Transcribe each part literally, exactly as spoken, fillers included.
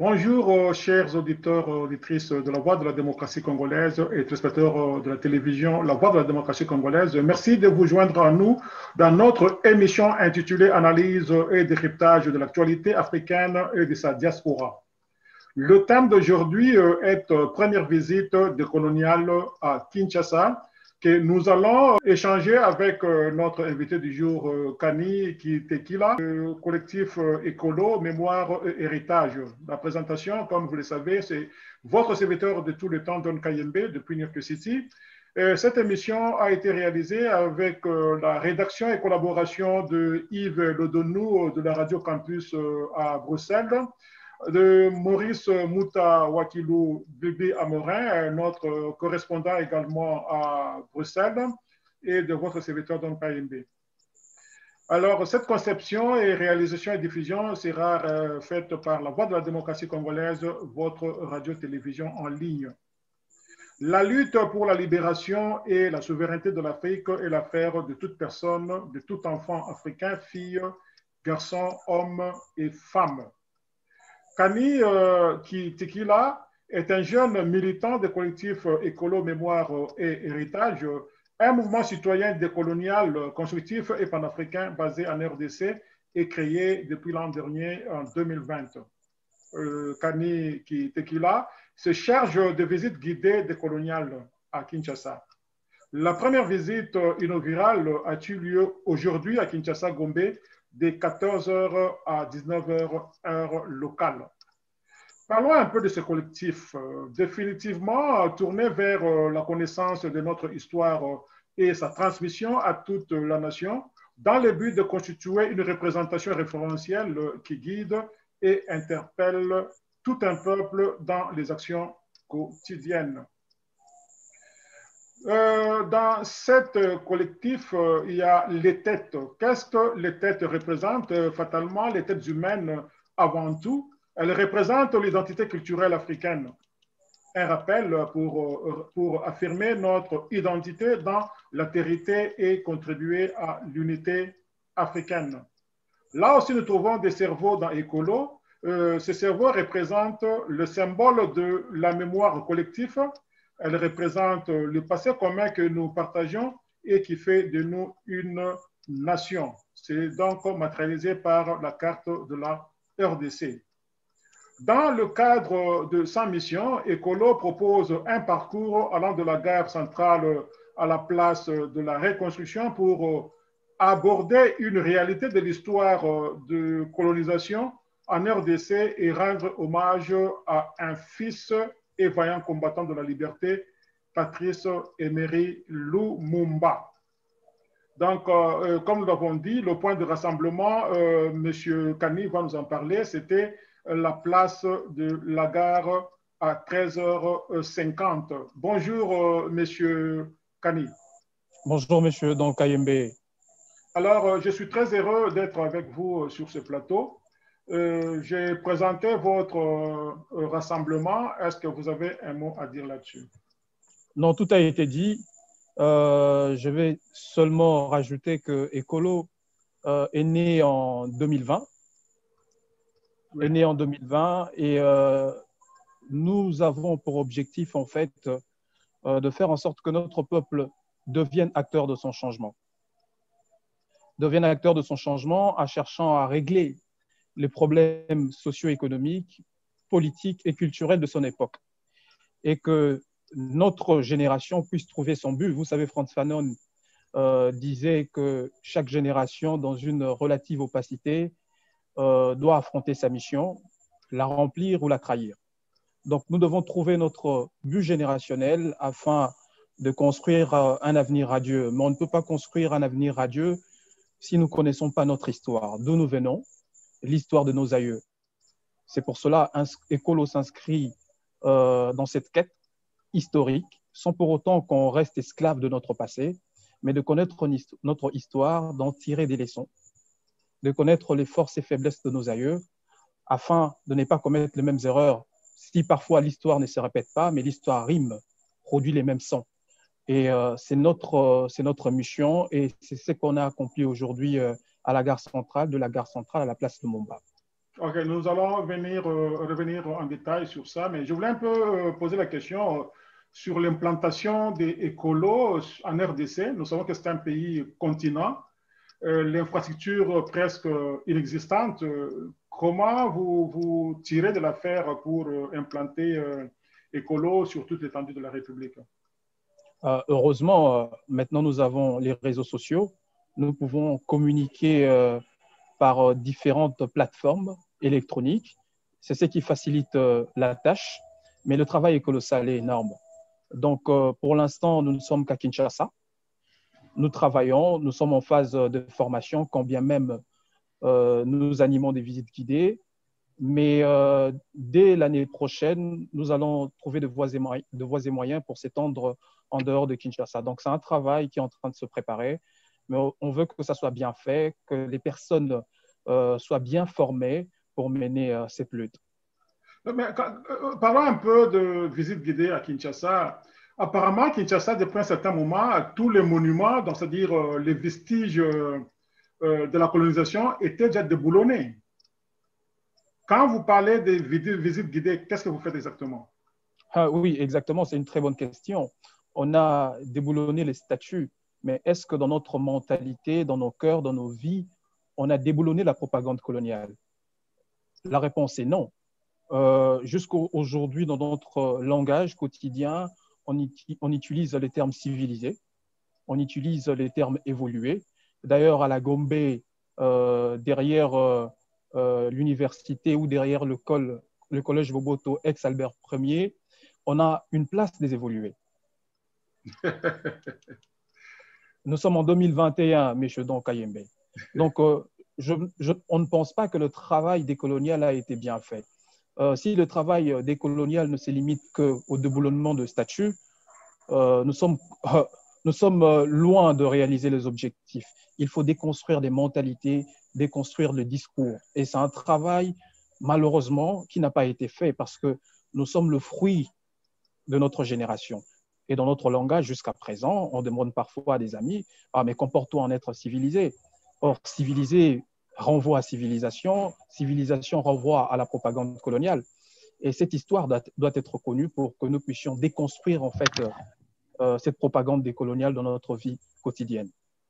Bonjour, euh, chers auditeurs et auditrices de la Voix de la démocratie congolaise et téléspectateurs euh, de la télévision La Voix de la démocratie congolaise. Merci de vous joindre à nous dans notre émission intitulée Analyse et décryptage de l'actualité africaine et de sa diaspora. Le thème d'aujourd'hui euh, est euh, première visite décoloniale à Kinshasa, que nous allons échanger avec euh, notre invité du jour, euh, Kani Tequila, euh, collectif euh, Écolo, Mémoire et Héritage. La présentation, comme vous le savez, c'est votre serviteur de tout le temps, Don Kayembe, depuis New York City. Euh, cette émission a été réalisée avec euh, la rédaction et collaboration de Yves Lodonou de la Radio Campus euh, à Bruxelles, de Maurice Mouta Wakilou Bibi Amorin, notre correspondant également à Bruxelles, et de votre serviteur Don K M B. Alors, cette conception et réalisation et diffusion sera euh, faite par la Voix de la démocratie congolaise, votre radio-télévision en ligne. La lutte pour la libération et la souveraineté de l'Afrique est l'affaire de toute personne, de tout enfant africain, fille, garçon, homme et femme. Kani euh, Tequila est un jeune militant des collectifs Écolo, Mémoire et Héritage, un mouvement citoyen décolonial, constructif et panafricain basé en R D C et créé depuis l'an dernier, en deux mille vingt. Euh, Kani Tequila se charge de visites guidées décoloniales à Kinshasa. La première visite inaugurale a eu lieu aujourd'hui à Kinshasa-Gombe, de quatorze heures à dix-neuf heures, heure locale. Parlons un peu de ce collectif, euh, définitivement tourné vers euh, la connaissance de notre histoire euh, et sa transmission à toute la nation, dans le but de constituer une représentation référentielle euh, qui guide et interpelle tout un peuple dans les actions quotidiennes. Euh, dans cet collectif, euh, il y a les têtes. Qu'est-ce que les têtes représentent? Euh, fatalement, les têtes humaines, avant tout, elles représentent l'identité culturelle africaine. Un rappel pour, euh, pour affirmer notre identité dans l'altérité et contribuer à l'unité africaine. Là aussi, nous trouvons des cerveaux dans Écolo. Euh, ces cerveaux représentent le symbole de la mémoire collective. Elle représente le passé commun que nous partageons et qui fait de nous une nation. C'est donc matérialisé par la carte de la R D C. Dans le cadre de sa mission, Écolo propose un parcours allant de la gare centrale à la place de la reconstruction pour aborder une réalité de l'histoire de colonisation en R D C et rendre hommage à un fils et vaillant combattant de la liberté, Patrice Emery Lumumba. Donc, euh, comme nous l'avons dit, le point de rassemblement, euh, M. Kani va nous en parler, c'était la place de la gare à treize heures cinquante. Bonjour, euh, M. Kani. Bonjour, M. Don Kayembe. Alors, euh, je suis très heureux d'être avec vous sur ce plateau. Euh, J'ai présenté votre euh, rassemblement. Est-ce que vous avez un mot à dire là-dessus? Non, tout a été dit. Euh, je vais seulement rajouter que Écolo euh, est né en deux mille vingt. Oui. Est né en deux mille vingt et euh, nous avons pour objectif, en fait, euh, de faire en sorte que notre peuple devienne acteur de son changement. Devienne acteur de son changement en cherchant à régler les problèmes socio-économiques, politiques et culturels de son époque. Et que notre génération puisse trouver son but. Vous savez, Frantz Fanon euh, disait que chaque génération, dans une relative opacité, euh, doit affronter sa mission, la remplir ou la trahir. Donc, nous devons trouver notre but générationnel afin de construire un avenir radieux. Mais on ne peut pas construire un avenir radieux si nous ne connaissons pas notre histoire, d'où nous venons, l'histoire de nos aïeux. C'est pour cela qu'Écolo s'inscrit euh, dans cette quête historique, sans pour autant qu'on reste esclave de notre passé, mais de connaître notre histoire, d'en tirer des leçons, de connaître les forces et faiblesses de nos aïeux, afin de ne pas commettre les mêmes erreurs. Si parfois l'histoire ne se répète pas, mais l'histoire rime, produit les mêmes sons. Et euh, c'est notre, euh, c'est notre mission et c'est ce qu'on a accompli aujourd'hui euh, à la gare centrale, de la gare centrale à la place Lumumba. Ok, nous allons venir, euh, revenir en détail sur ça, mais je voulais un peu euh, poser la question euh, sur l'implantation des écolos en R D C. Nous savons que c'est un pays continent, euh, l'infrastructure presque inexistante. Euh, comment vous, vous tirez de l'affaire pour euh, implanter euh, écolo sur toute l'étendue de la République? Euh, heureusement, euh, maintenant nous avons les réseaux sociaux. Nous pouvons communiquer euh, par euh, différentes plateformes électroniques. C'est ce qui facilite euh, la tâche, mais le travail est colossal et énorme. Donc, euh, pour l'instant, nous ne sommes qu'à Kinshasa. Nous travaillons, nous sommes en phase de formation, quand bien même euh, nous animons des visites guidées. Mais euh, dès l'année prochaine, nous allons trouver de voies et, moyens, de voies et moyens pour s'étendre en dehors de Kinshasa. Donc, c'est un travail qui est en train de se préparer, mais on veut que ça soit bien fait, que les personnes euh, soient bien formées pour mener euh, cette lutte. Mais, euh, parlons un peu de visite guidée à Kinshasa. Apparemment, Kinshasa, depuis un certain moment, tous les monuments, donc c'est-à-dire euh, les vestiges euh, euh, de la colonisation, étaient déjà déboulonnés. Quand vous parlez de visites guidées, qu'est-ce que vous faites exactement? Ah, oui, exactement, c'est une très bonne question. On a déboulonné les statues, mais est-ce que dans notre mentalité, dans nos cœurs, dans nos vies, on a déboulonné la propagande coloniale? La réponse est non. Euh, Jusqu'aujourd'hui, dans notre langage quotidien, on, on utilise les termes civilisés, on utilise les termes évolués. D'ailleurs, à la Gombe, euh, derrière euh, euh, l'université ou derrière le, col, le collège Boboto, ex-Albert Ier, on a une place des évolués. Nous sommes en deux mille vingt et un, M. Don Kayembe. Donc, euh, je, je, on ne pense pas que le travail décolonial a été bien fait. Euh, si le travail décolonial ne se limite qu'au déboulonnement de statuts, euh, nous sommes, euh, nous sommes euh, loin de réaliser les objectifs. Il faut déconstruire des mentalités, déconstruire le discours. Et c'est un travail, malheureusement, qui n'a pas été fait parce que nous sommes le fruit de notre génération. Et dans notre langage, jusqu'à présent, on demande parfois à des amis « Ah, mais comporte-toi en être civilisé ». Or, civilisé renvoie à civilisation, civilisation renvoie à la propagande coloniale. Et cette histoire doit, doit être connue pour que nous puissions déconstruire en fait euh, cette propagande décoloniale dans notre vie quotidienne.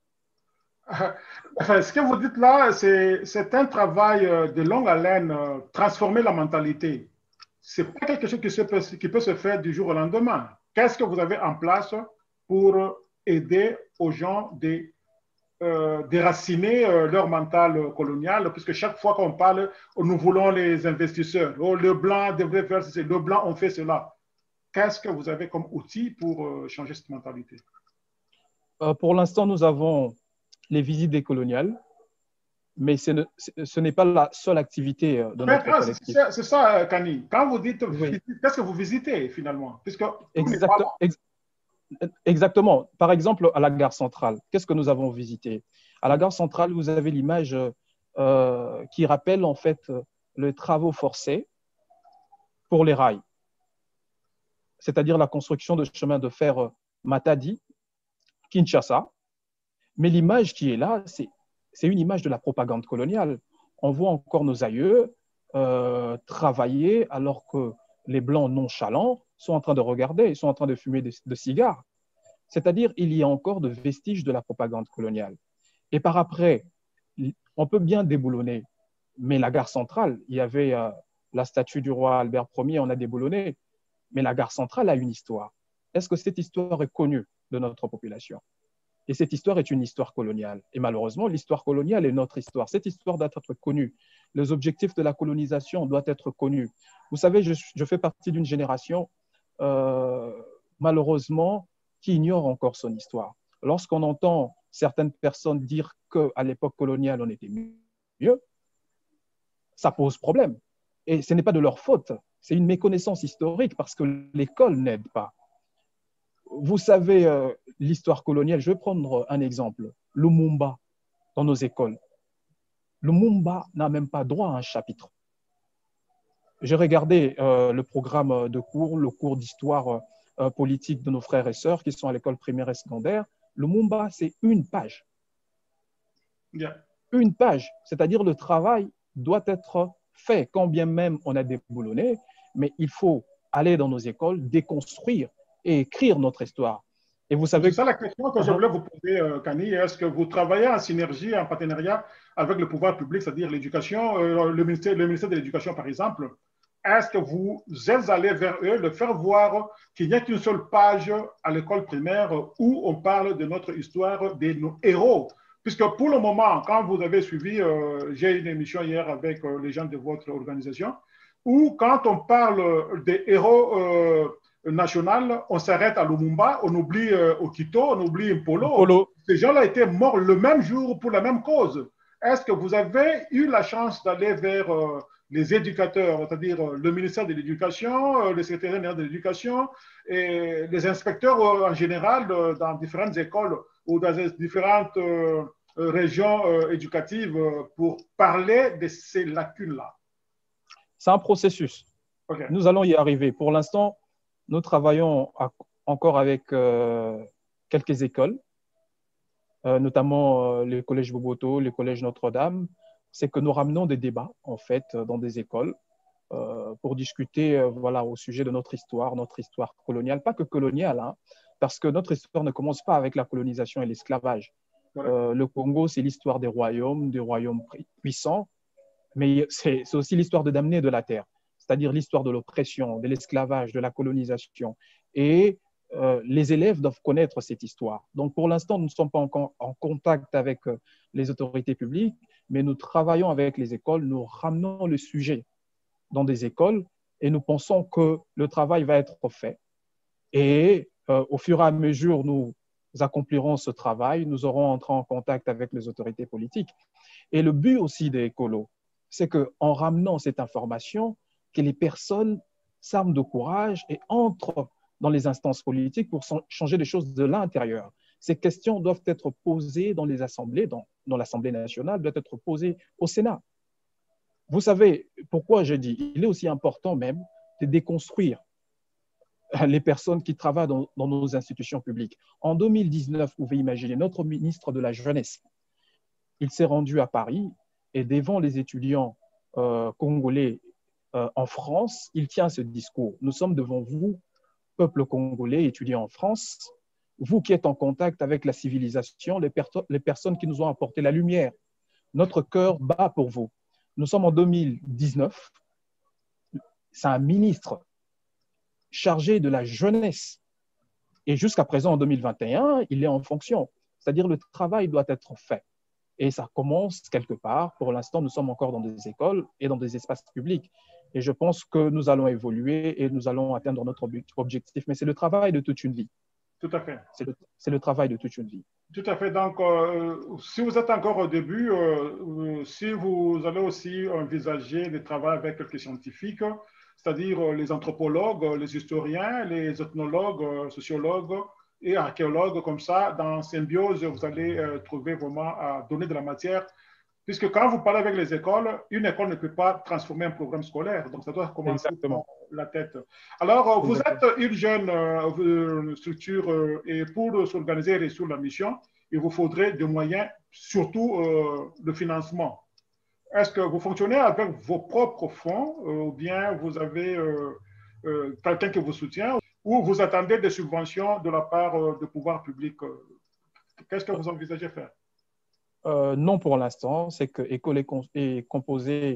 Enfin, ce que vous dites là, c'est un travail de longue haleine, euh, transformer la mentalité. Ce n'est pas quelque chose qui, se peut, qui peut se faire du jour au lendemain. Qu'est-ce que vous avez en place pour aider aux gens de euh, déraciner euh, leur mental colonial, puisque chaque fois qu'on parle, nous voulons les investisseurs. Oh, le blanc devrait faire ceci, le blanc on fait cela. Qu'est-ce que vous avez comme outil pour euh, changer cette mentalité? euh, Pour l'instant, nous avons les visites décoloniales, mais ce n'est pas la seule activité de notre collectif. C'est ça, Kani. Quand vous dites oui. Qu'est-ce que vous visitez finalement? Puisque exact, ex, exactement. Par exemple, à la gare centrale, qu'est-ce que nous avons visité? À la gare centrale, vous avez l'image euh, qui rappelle en fait les travaux forcés pour les rails, c'est-à-dire la construction de chemin de fer Matadi, Kinshasa. Mais l'image qui est là, c'est une image de la propagande coloniale. On voit encore nos aïeux euh, travailler alors que les Blancs nonchalants sont en train de regarder, ils sont en train de fumer de, de cigares. C'est-à-dire il y a encore de vestiges de la propagande coloniale. Et par après, on peut bien déboulonner, mais la gare centrale, il y avait euh, la statue du roi Albert Ier, on a déboulonné, mais la gare centrale a une histoire. Est-ce que cette histoire est connue de notre population? Et cette histoire est une histoire coloniale. Et malheureusement, l'histoire coloniale est notre histoire. Cette histoire doit être connue. Les objectifs de la colonisation doivent être connus. Vous savez, je, je fais partie d'une génération, euh, malheureusement, qui ignore encore son histoire. Lorsqu'on entend certaines personnes dire qu'à l'époque coloniale, on était mieux, ça pose problème. Et ce n'est pas de leur faute. C'est une méconnaissance historique parce que l'école n'aide pas. Vous savez, euh, l'histoire coloniale, je vais prendre un exemple. Lumumba, dans nos écoles. Lumumba n'a même pas droit à un chapitre. J'ai regardé euh, le programme de cours, le cours d'histoire euh, politique de nos frères et sœurs qui sont à l'école primaire et secondaire. Lumumba, c'est une page. Yeah. Une page. C'est-à-dire le travail doit être fait, quand bien même on a déboulonné, mais il faut aller dans nos écoles, déconstruire et écrire notre histoire. Et vous savez... C'est ça la question que je voulais vous poser, euh, Kani. Est-ce que vous travaillez en synergie, en partenariat avec le pouvoir public, c'est-à-dire l'éducation, euh, le, ministère, le ministère de l'Éducation, par exemple? Est-ce que vous êtes allé vers eux, de faire voir qu'il n'y a qu'une seule page à l'école primaire où on parle de notre histoire, de nos héros? Puisque pour le moment, quand vous avez suivi, euh, j'ai eu une émission hier avec euh, les gens de votre organisation, où quand on parle des héros euh, nationaux, on s'arrête à Lumumba, on oublie euh, Okito, on oublie Mpolo. Polo. Ces gens-là étaient morts le même jour pour la même cause. Est-ce que vous avez eu la chance d'aller vers... Euh, les éducateurs, c'est-à-dire le ministère de l'Éducation, le secrétaire général de l'Éducation et les inspecteurs en général dans différentes écoles ou dans différentes régions éducatives pour parler de ces lacunes-là? C'est un processus. Okay. Nous allons y arriver. Pour l'instant, nous travaillons encore avec euh, quelques écoles, euh, notamment euh, le collège Boboto, le collège Notre-Dame. C'est que nous ramenons des débats, en fait, dans des écoles euh, pour discuter euh, voilà, au sujet de notre histoire, notre histoire coloniale, pas que coloniale, hein, parce que notre histoire ne commence pas avec la colonisation et l'esclavage. Voilà. Euh, le Congo, c'est l'histoire des royaumes, des royaumes puissants, mais c'est aussi l'histoire de Damné de la terre, c'est-à-dire l'histoire de l'oppression, de l'esclavage, de la colonisation. Et euh, les élèves doivent connaître cette histoire. Donc, pour l'instant, nous ne sommes pas en, en contact avec euh, les autorités publiques, mais nous travaillons avec les écoles, nous ramenons le sujet dans des écoles et nous pensons que le travail va être fait. Et euh, au fur et à mesure, nous accomplirons ce travail, nous aurons entré en contact avec les autorités politiques. Et le but aussi des écolos, c'est qu'en ramenant cette information, que les personnes s'arment de courage et entrent dans les instances politiques pour changer les choses de l'intérieur. Ces questions doivent être posées dans les assemblées, dans, dans l'Assemblée nationale, doivent être posées au Sénat. Vous savez pourquoi je dis, il est aussi important même de déconstruire les personnes qui travaillent dans, dans nos institutions publiques. En deux mille dix-neuf, vous pouvez imaginer, notre ministre de la Jeunesse, il s'est rendu à Paris et devant les étudiants euh, congolais euh, en France, il tient ce discours. Nous sommes devant vous, peuple congolais, étudiants en France, vous qui êtes en contact avec la civilisation, les, per les personnes qui nous ont apporté la lumière. Notre cœur bat pour vous. Nous sommes en deux mille dix-neuf. C'est un ministre chargé de la jeunesse. Et jusqu'à présent, en deux mille vingt et un, il est en fonction. C'est-à-dire le travail doit être fait. Et ça commence quelque part. Pour l'instant, nous sommes encore dans des écoles et dans des espaces publics. Et je pense que nous allons évoluer et nous allons atteindre notre objectif. Mais c'est le travail de toute une vie. Tout à fait. C'est le, le travail de toute une vie. Tout à fait. Donc, euh, si vous êtes encore au début, euh, si vous allez aussi envisager de travailler avec quelques scientifiques, c'est-à-dire les anthropologues, les historiens, les ethnologues, sociologues et archéologues, comme ça, dans symbiose, vous allez euh, trouver vraiment à donner de la matière. Puisque quand vous parlez avec les écoles, une école ne peut pas transformer un programme scolaire. Donc, ça doit commencer par la tête. Alors, vous Exactement. êtes une jeune euh, structure euh, et pour s'organiser et sur la mission, il vous faudrait des moyens, surtout euh, le financement. Est-ce que vous fonctionnez avec vos propres fonds euh, ou bien vous avez euh, euh, quelqu'un qui vous soutient ou vous attendez des subventions de la part euh, du pouvoir public? Qu'est-ce que vous envisagez faire? Euh, non, pour l'instant, c'est que l'école est, com est composée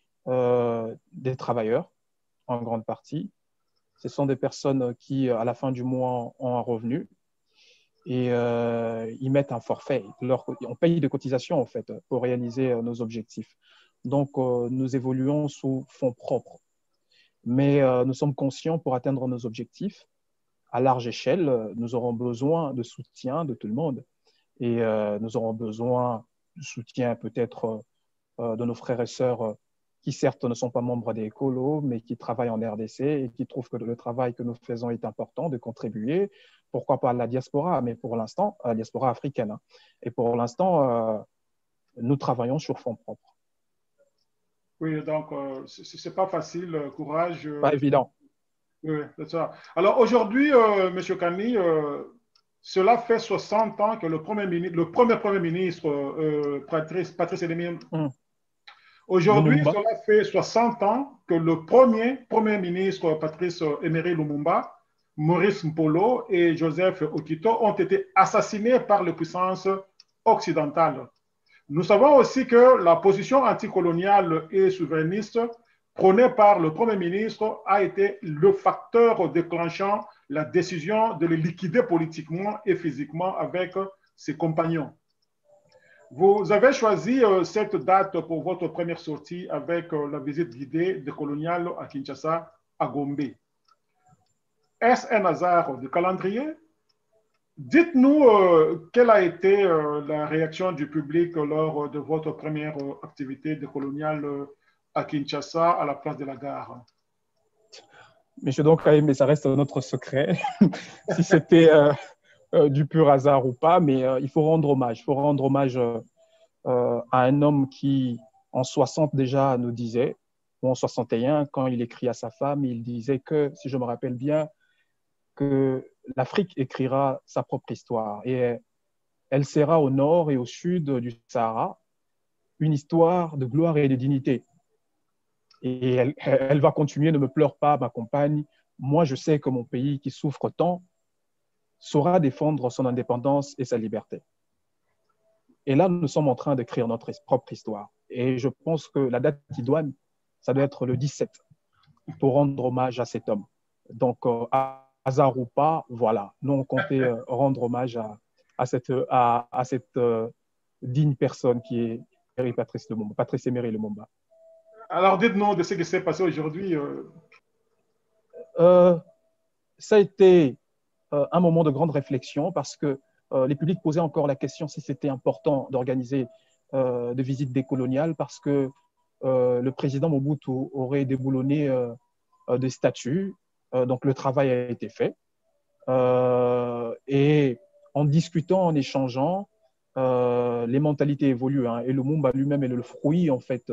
euh, des travailleurs, en grande partie. Ce sont des personnes qui, à la fin du mois, ont un revenu et euh, ils mettent un forfait. Leur, on paye des cotisations, en fait, pour réaliser euh, nos objectifs. Donc, euh, nous évoluons sous fonds propres. Mais euh, nous sommes conscients, pour atteindre nos objectifs, à large échelle, nous aurons besoin de soutien de tout le monde. Et euh, nous aurons besoin du soutien peut-être euh, de nos frères et sœurs euh, qui certes ne sont pas membres des écolos, mais qui travaillent en R D C et qui trouvent que le travail que nous faisons est important, de contribuer. Pourquoi pas à la diaspora, mais pour l'instant, la diaspora africaine. Hein. Et pour l'instant, euh, nous travaillons sur fonds propres. Oui, donc euh, ce n'est pas facile, courage. Euh, pas évident. Oui, c'est ça. Alors aujourd'hui, euh, M. Kani, euh, cela fait soixante ans que le premier, ministre, le premier Premier ministre, euh, Patrice, Patrice Elimine, mm. Aujourd'hui, Lumumba. cela fait soixante ans que le premier Premier ministre Patrice Emery Lumumba, Maurice Mpolo et Joseph Okito ont été assassinés par les puissances occidentales. Nous savons aussi que la position anticoloniale et souverainiste prônée par le Premier ministre a été le facteur déclenchant la décision de le liquider politiquement et physiquement avec ses compagnons. Vous avez choisi euh, cette date pour votre première sortie avec euh, la visite guidée de Colonial à Kinshasa, à Gombe. Est-ce un hasard de calendrier? Dites-nous euh, quelle a été euh, la réaction du public lors de votre première euh, activité de Colonial euh, à Kinshasa, à la place de la gare. Monsieur Donkaye, mais ça reste notre secret, si c'était euh, euh, du pur hasard ou pas, mais euh, il faut rendre hommage. Il faut rendre hommage euh, euh, à un homme qui, en soixante déjà, nous disait, ou en soixante et un, quand il écrit à sa femme, il disait que, si je me rappelle bien, que l'Afrique écrira sa propre histoire et elle sera au nord et au sud du Sahara une histoire de gloire et de dignité. Et elle, elle va continuer, ne me pleure pas, ma compagne. Moi, je sais que mon pays qui souffre tant saura défendre son indépendance et sa liberté. Et là, nous sommes en train d'écrire notre propre histoire. Et je pense que la date idoine, ça doit être le dix-sept pour rendre hommage à cet homme. Donc, euh, hasard ou pas, voilà, nous, on comptait euh, rendre hommage à, à cette, à, à cette euh, digne personne qui est Emery Patrice Lumumba, Patrice Emery Lumumba. Alors, dites-nous de ce qui s'est passé aujourd'hui. Euh... Euh, ça a été euh, un moment de grande réflexion parce que euh, les publics posaient encore la question si c'était important d'organiser euh, des visites décoloniales parce que euh, le président Mobutu aurait déboulonné euh, euh, des statuts. Euh, donc, le travail a été fait. Euh, et en discutant, en échangeant, euh, les mentalités évoluent. Hein, et le Lumumba lui-même est le fruit, en fait,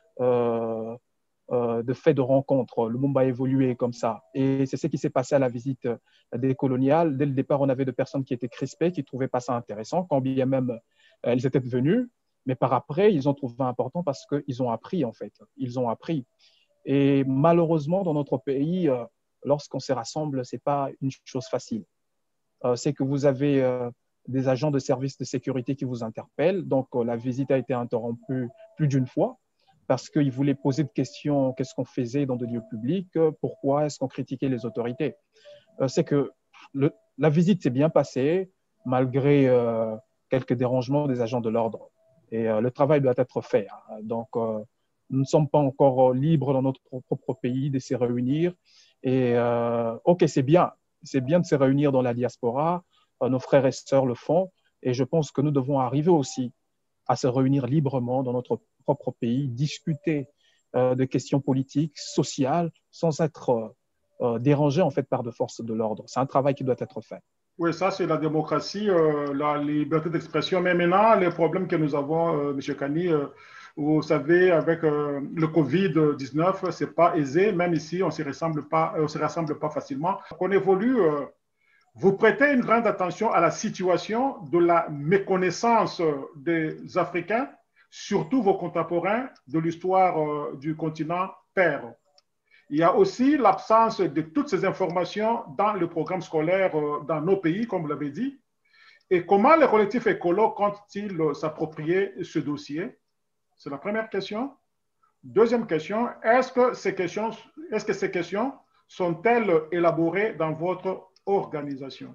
euh, euh, de fait de rencontres. Le Lumumba a évolué comme ça. Et c'est ce qui s'est passé à la visite des coloniales. Dès le départ, on avait des personnes qui étaient crispées, qui ne trouvaient pas ça intéressant, quand bien même euh, elles étaient venues. Mais par après, ils ont trouvé important parce qu'ils ont appris, en fait. Ils ont appris. Et malheureusement, dans notre pays, euh, lorsqu'on se rassemble, ce n'est pas une chose facile. Euh, c'est que vous avez euh, des agents de services de sécurité qui vous interpellent. Donc, euh, la visite a été interrompue plus d'une fois parce qu'ils voulaient poser des questions, qu'est-ce qu'on faisait dans des lieux publics, euh, pourquoi est-ce qu'on critiquait les autorités. Euh, c'est que le, la visite s'est bien passée malgré euh, quelques dérangements des agents de l'ordre. Et euh, le travail doit être fait. Hein. Donc, euh, nous ne sommes pas encore libres dans notre propre pays de se réunir. Et euh, OK, c'est bien. C'est bien de se réunir dans la diaspora. Euh, nos frères et sœurs le font. Et je pense que nous devons arriver aussi à se réunir librement dans notre propre pays, discuter euh, de questions politiques, sociales, sans être euh, dérangés en fait par de forces de l'ordre. C'est un travail qui doit être fait. Oui, ça, c'est la démocratie, euh, la liberté d'expression. Mais maintenant, les problèmes que nous avons, euh, M. Kani, euh, vous savez, avec euh, le covid dix-neuf, ce n'est pas aisé. Même ici, on ne se rassemble pas, on se rassemble pas facilement. On évolue. Euh, vous prêtez une grande attention à la situation de la méconnaissance des Africains, surtout vos contemporains, de l'histoire euh, du continent Père. Il y a aussi l'absence de toutes ces informations dans le programme scolaire euh, dans nos pays, comme vous l'avez dit. Et comment les collectifs écolos comptent-ils s'approprier ce dossier? C'est la première question. Deuxième question, est-ce que ces questions, est-ce que ces questions sont-elles élaborées dans votre organisation?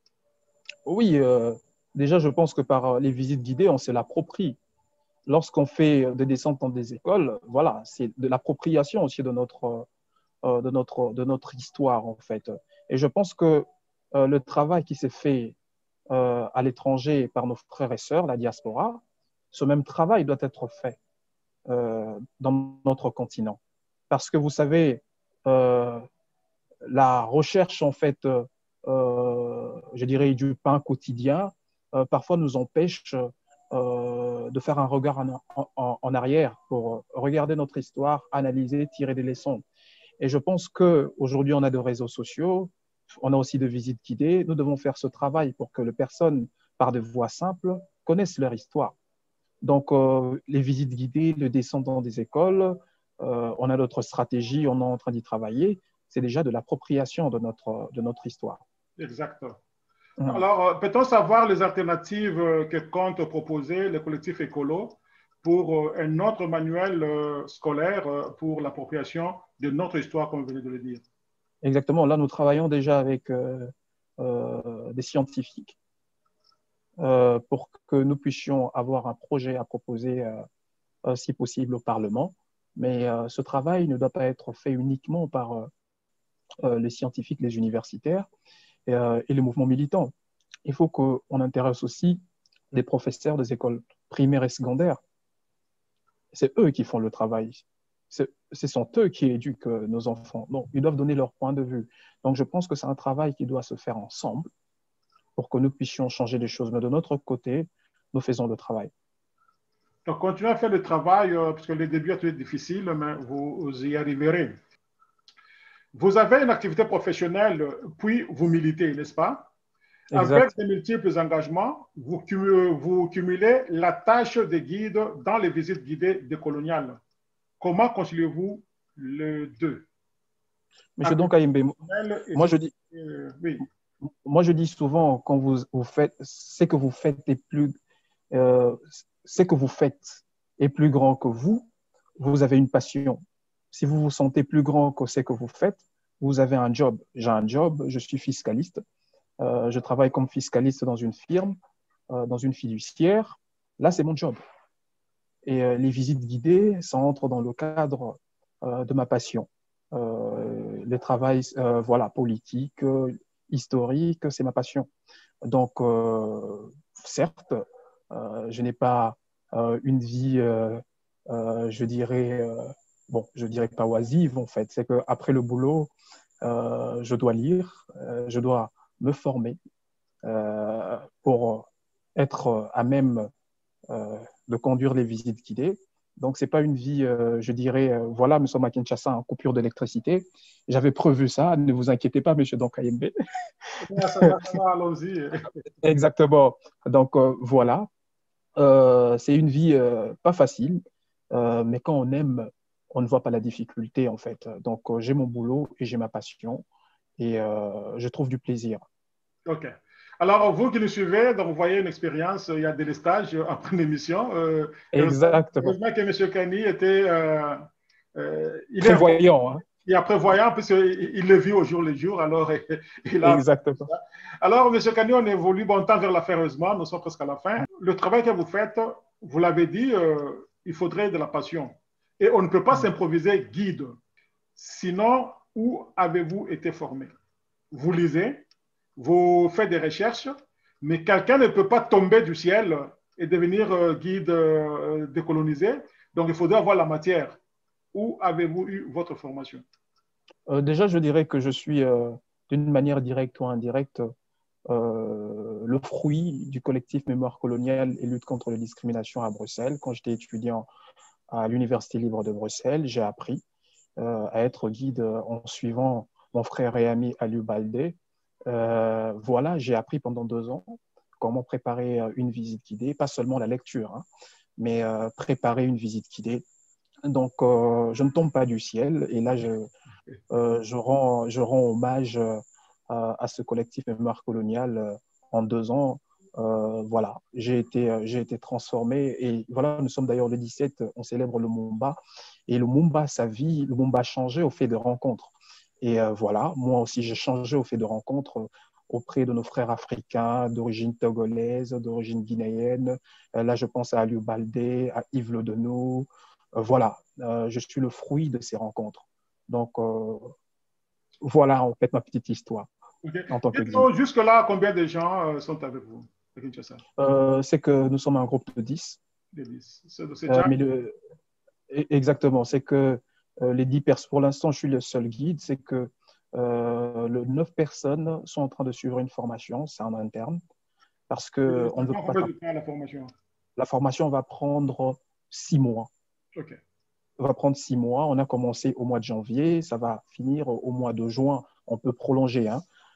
Oui, euh, déjà, je pense que par les visites guidées, on se l'approprie. Lorsqu'on fait des descentes dans des écoles, voilà, c'est de l'appropriation aussi de notre, euh, de, notre, de notre histoire, en fait. Et je pense que euh, le travail qui s'est fait euh, à l'étranger par nos frères et sœurs, la diaspora, ce même travail doit être fait euh, dans notre continent. Parce que vous savez, euh, la recherche, en fait, euh, je dirais, du pain quotidien, euh, parfois nous empêche euh, de faire un regard en, en, en arrière pour regarder notre histoire, analyser, tirer des leçons. Et je pense qu'aujourd'hui, on a des réseaux sociaux, on a aussi des visites guidées. Nous devons faire ce travail pour que les personnes, par des voies simples, connaissent leur histoire. Donc, euh, les visites guidées, le descendant des écoles, euh, on a notre stratégie, on est en train d'y travailler. C'est déjà de l'appropriation de notre, de notre histoire. Exact. Hum. Alors, euh, peut-on savoir les alternatives euh, que comptent proposer les collectifs écolos pour euh, un autre manuel euh, scolaire euh, pour l'appropriation de notre histoire, comme vous venez de le dire? Exactement. Là, nous travaillons déjà avec euh, euh, des scientifiques euh, pour que nous puissions avoir un projet à proposer, euh, euh, si possible, au Parlement. Mais euh, ce travail ne doit pas être fait uniquement par euh, euh, les scientifiques, les universitaires et, euh, et les mouvements militants. Il faut qu'on intéresse aussi les professeurs des écoles primaires et secondaires. C'est eux qui font le travail. Ce sont eux qui éduquent euh, nos enfants. Donc, ils doivent donner leur point de vue. Donc, je pense que c'est un travail qui doit se faire ensemble pour que nous puissions changer les choses. Mais de notre côté, nous faisons le travail. Donc, continuez à faire le travail, euh, parce que le début est très difficile, mais vous, vous y arriverez. Vous avez une activité professionnelle, puis vous militez, n'est-ce pas? Avec Exact. de multiples engagements, vous cumulez, vous cumulez la tâche de guide dans les visites guidées décoloniales. Comment conciliez-vous les deux? Monsieur Activité Donkayembe, professionnelle et moi ceci, je dis, euh, oui. moi je dis souvent, quand vous, vous faites, ce que vous faites est plus, euh, ce que vous faites est plus grand que vous, vous avez une passion. Si vous vous sentez plus grand que ce que vous faites, vous avez un job. J'ai un job, je suis fiscaliste. Euh, je travaille comme fiscaliste dans une firme, euh, dans une fiduciaire. Là, c'est mon job. Et euh, les visites guidées, ça entre dans le cadre euh, de ma passion. Euh, les travails, euh, voilà, politiques, euh, historiques, c'est ma passion. Donc, euh, certes, euh, je n'ai pas euh, une vie, euh, euh, je dirais, euh, bon, je dirais pas oisive en fait. C'est qu'après le boulot, euh, je dois lire, euh, je dois me former euh, pour être à même euh, de conduire les visites guidées. Donc, c'est pas une vie, euh, je dirais, euh, voilà, nous sommes à Kinshasa en coupure d'électricité. J'avais prévu ça, ne vous inquiétez pas, monsieur Donkayembe. Ah, ça va, ça va, allons-y. Exactement. Donc, euh, voilà. Euh, c'est une vie euh, pas facile, euh, mais quand on aime, on ne voit pas la difficulté, en fait. Donc, euh, j'ai mon boulot et j'ai ma passion et euh, je trouve du plaisir. OK. Alors, vous qui nous suivez, donc vous voyez une expérience, il y a des stages après l'émission. Euh, heureusement, Exactement. heureusement que M. Kani était, euh, euh, il est Prévoyant, hein? il est prévoyant, puisqu'il il le vit au jour le jour, alors il a appris tout Exactement. ça. Alors, M. Kani, on évolue bon temps vers la fin, heureusement, nous sommes presque à la fin. Le travail que vous faites, vous l'avez dit, euh, il faudrait de la passion. Et on ne peut pas Mm. s'improviser guide. Sinon, où avez-vous été formé? Vous lisez, vous faites des recherches, mais quelqu'un ne peut pas tomber du ciel et devenir euh, guide euh, décolonisé. Donc, il faudrait avoir la matière. Où avez-vous eu votre formation? Euh, déjà, je dirais que je suis, euh, d'une manière directe ou indirecte, euh, le fruit du collectif Mémoire coloniale et lutte contre les discriminations à Bruxelles. Quand j'étais étudiant à l'Université libre de Bruxelles, j'ai appris euh, à être guide en suivant mon frère et ami Aliou Baldé. Euh, voilà, j'ai appris pendant deux ans comment préparer une visite guidée, pas seulement la lecture, hein, mais euh, préparer une visite guidée. Donc, euh, je ne tombe pas du ciel et là, je, euh, je, rends, je rends hommage euh, à, à ce collectif Mémoire coloniale euh, en deux ans. Euh, voilà, j'ai été, euh, j'ai été transformé et voilà, nous sommes d'ailleurs le dix-sept, on célèbre le Mumba et le Mumba, sa vie, le Mumba a changé au fait de rencontres. Et euh, voilà, moi aussi, j'ai changé au fait de rencontres auprès de nos frères africains d'origine togolaise, d'origine guinéenne. Euh, là, je pense à Aliou Baldé, à Yves Le Denou. Euh, voilà, euh, je suis le fruit de ces rencontres. Donc, euh, voilà en fait ma petite histoire Okay. en tant que guide. Dites-nous, jusque-là, combien de gens euh, sont avec vous à Kinshasa? Euh, c'est que nous sommes un groupe de dix. C'est Euh, déjà. mais le, exactement, c'est que euh, les dix personnes, pour l'instant, je suis le seul guide, c'est que euh, le neuf personnes sont en train de suivre une formation, c'est en interne, parce qu'on Ça ne veut prend pas. combien de temps la formation? La formation va prendre six mois. OK. Va prendre six mois. On a commencé au mois de janvier, ça va finir au mois de juin. On peut prolonger, hein.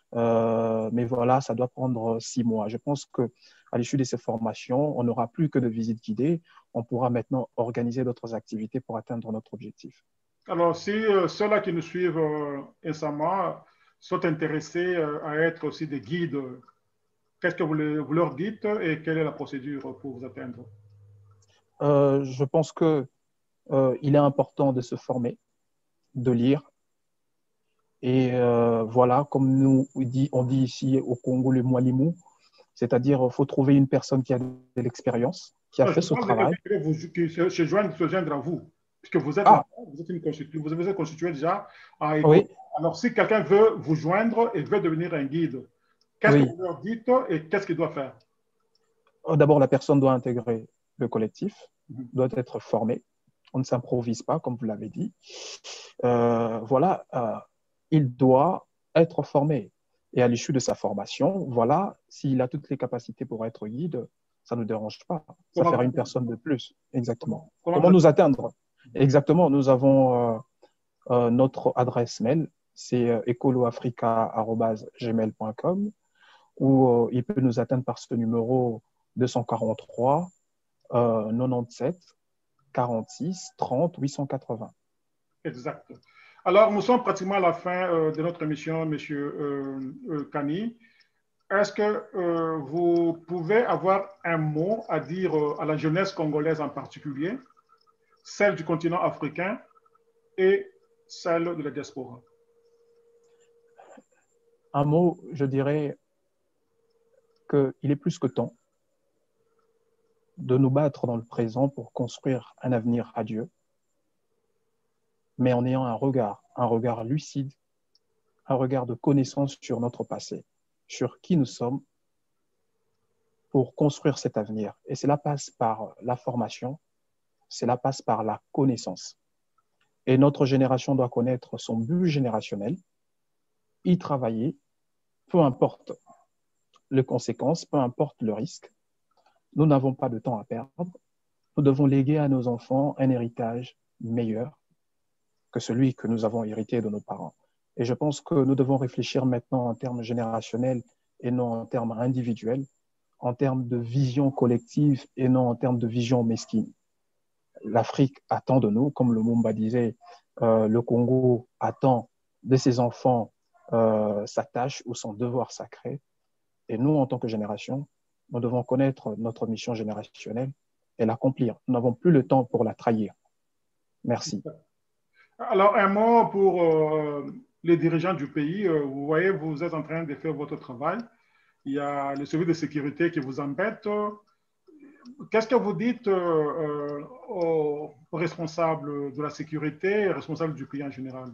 Euh, mais voilà, ça doit prendre six mois. Je pense qu'à l'issue de ces formations, on n'aura plus que de visites guidées. On pourra maintenant organiser d'autres activités pour atteindre notre objectif. Alors, si euh, ceux-là qui nous suivent euh, récemment sont intéressés euh, à être aussi des guides, qu'est-ce que vous, le, vous leur dites et quelle est la procédure pour vous atteindre? Euh, je pense qu'il euh, est important de se former, de lire. Et euh, voilà, comme nous on dit, on dit ici au Congo le moalimou, c'est-à-dire qu'il faut trouver une personne qui a de l'expérience, qui a Non, fait je ce parle de travail. quelqu'un qui, vous, qui se, se, joindre, se joindre à vous, puisque vous êtes là, Ah, vous êtes, une constitu, vous êtes constitué déjà à école. oui, Alors, si quelqu'un veut vous joindre et veut devenir un guide, qu'est-ce que oui. vous leur dites et qu'est-ce qu'il doit faire? D'abord, la personne doit intégrer le collectif, Mhm. doit être formée. On ne s'improvise pas, comme vous l'avez dit. Euh, voilà, euh, il doit être formé. Et à l'issue de sa formation, voilà, s'il a toutes les capacités pour être guide, ça ne nous dérange pas. Ça Comment fera vous une atteindre? personne de plus. Exactement. Comment vous Comment nous atteindre? atteindre? Exactement. Nous avons euh, euh, notre adresse mail, c'est euh, ecoloafrica arobase gmail point com, ou euh, il peut nous atteindre par ce numéro deux cent quarante-trois euh, quatre-vingt-dix-sept quarante-six trente huit cent quatre-vingts. Exact. Alors, nous sommes pratiquement à la fin euh, de notre émission, Monsieur euh, euh, Kani. Est-ce que euh, vous pouvez avoir un mot à dire euh, à la jeunesse congolaise en particulier, celle du continent africain et celle de la diaspora? Un mot, je dirais qu'il est plus que temps de nous battre dans le présent pour construire un avenir radieux, mais en ayant un regard, un regard lucide, un regard de connaissance sur notre passé, sur qui nous sommes, pour construire cet avenir. Et cela passe par la formation, cela passe par la connaissance. Et notre génération doit connaître son but générationnel, y travailler, peu importe les conséquences, peu importe le risque. Nous n'avons pas de temps à perdre. Nous devons léguer à nos enfants un héritage meilleur que celui que nous avons hérité de nos parents. Et je pense que nous devons réfléchir maintenant en termes générationnels et non en termes individuels, en termes de vision collective et non en termes de vision mesquine. L'Afrique attend de nous, comme le Lumumba disait, euh, le Congo attend de ses enfants euh, sa tâche ou son devoir sacré. Et nous, en tant que génération, nous devons connaître notre mission générationnelle et l'accomplir. Nous n'avons plus le temps pour la trahir. Merci. Alors, un mot pour euh, les dirigeants du pays. Euh, vous voyez, vous êtes en train de faire votre travail. Il y a le service de sécurité qui vous embête. Qu'est-ce que vous dites euh, aux, aux responsables de la sécurité et responsables du pays en général?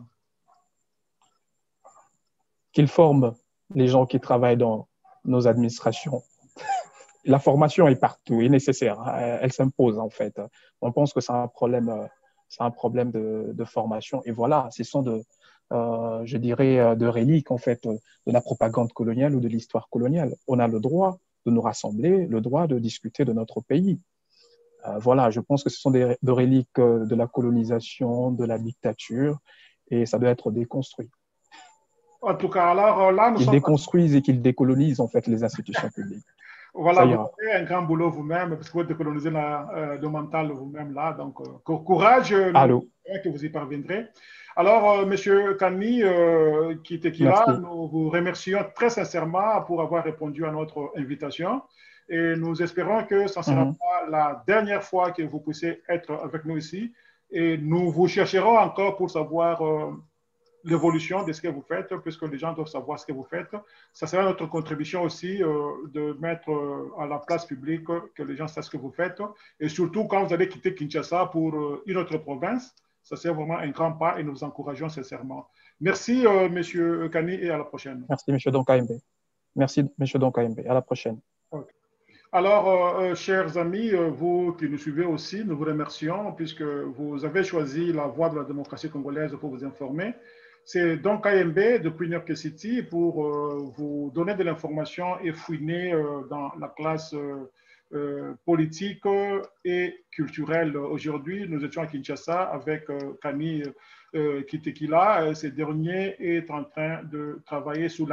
Qu'ils forment les gens qui travaillent dans nos administrations. La formation est partout, est nécessaire. Elle, elle s'impose en fait. On pense que c'est un problème, c'est un problème de, de formation. Et voilà, ce sont de, euh, je dirais, de reliques en fait de la propagande coloniale ou de l'histoire coloniale. On a le droit de nous rassembler, le droit de discuter de notre pays. Euh, voilà, je pense que ce sont des, des reliques de la colonisation, de la dictature, et ça doit être déconstruit. En tout cas, alors là, nous Qu'ils sommes... déconstruisent et qu'ils décolonisent en fait les institutions publiques. Voilà, Ça vous ira. avez un grand boulot vous-même, parce que vous décolonisez la, euh, le mental vous-même là. Donc, euh, courage, nous Allô. espérons que vous y parviendrez. Alors, euh, Monsieur Kani, euh, qui était qui là, Merci. nous vous remercions très sincèrement pour avoir répondu à notre invitation. Et nous espérons que ce ne sera Mm-hmm. pas la dernière fois que vous puissiez être avec nous ici. Et nous vous chercherons encore pour savoir euh, l'évolution de ce que vous faites, puisque les gens doivent savoir ce que vous faites. Ça sera notre contribution aussi euh, de mettre euh, à la place publique que les gens sachent ce que vous faites. Et surtout, quand vous allez quitter Kinshasa pour euh, une autre province, ça sera vraiment un grand pas et nous vous encourageons sincèrement. Merci, euh, Monsieur Kani, et à la prochaine. Merci, M. Donkaimbe. Merci, M. Donkaimbe. À la prochaine. Okay. Alors, euh, chers amis, euh, vous qui nous suivez aussi, nous vous remercions puisque vous avez choisi la voie de la démocratie congolaise pour vous informer. C'est donc K M B depuis New York City pour euh, vous donner de l'information et fouiner euh, dans la classe euh, euh, politique et culturelle. Aujourd'hui, nous étions à Kinshasa avec euh, Kani euh, Kitekila. Ce dernier est en train de travailler sur la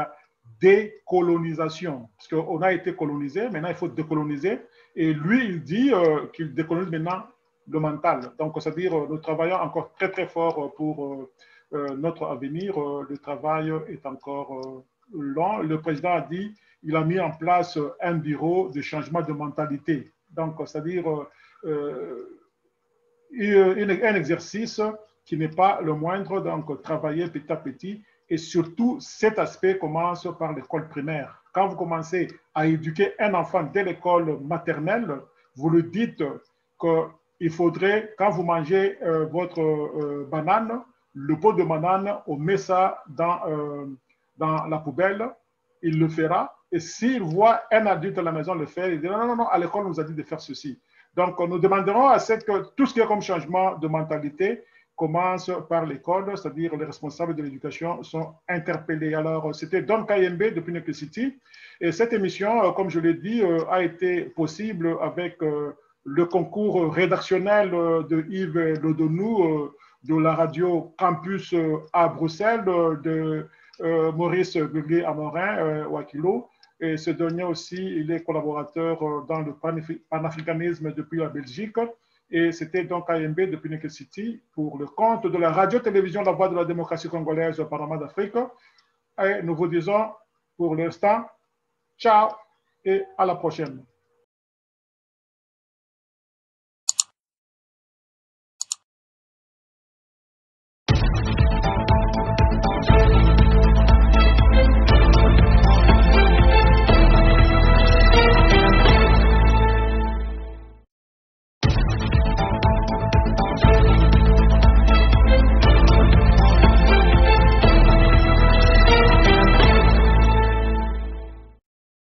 décolonisation. Parce qu'on a été colonisé, maintenant il faut décoloniser. Et lui, il dit euh, qu'il décolonise maintenant le mental. Donc, c'est-à-dire, nous travaillons encore très, très fort pour euh, notre avenir. Le travail est encore euh, long. Le président a dit qu'il a mis en place un bureau de changement de mentalité. Donc, c'est-à-dire euh, un exercice qui n'est pas le moindre, donc travailler petit à petit. Et surtout, cet aspect commence par l'école primaire. Quand vous commencez à éduquer un enfant dès l'école maternelle, vous lui dites qu'il faudrait, quand vous mangez euh, votre euh, banane, le pot de banane, on met ça dans, euh, dans la poubelle, il le fera. Et s'il voit un adulte à la maison le faire, il dit non, non, non, à l'école, on nous a dit de faire ceci. Donc, nous demanderons à ce que tout ce qui est comme changement de mentalité commence par l'école, c'est-à-dire les responsables de l'éducation sont interpellés. Alors, c'était Don Kayembe depuis New York City. Et cette émission, comme je l'ai dit, a été possible avec le concours rédactionnel de Yves Lodonou, de la radio Campus à Bruxelles, de Maurice Guglier-Amorin, Wakilo. Et ce dernier aussi, il est collaborateur dans le panafricanisme depuis la Belgique. Et c'était donc A M B depuis New York City pour le compte de la radio-télévision La Voix de la démocratie congolaise au Parlement d'Afrique. Et nous vous disons pour l'instant, ciao et à la prochaine.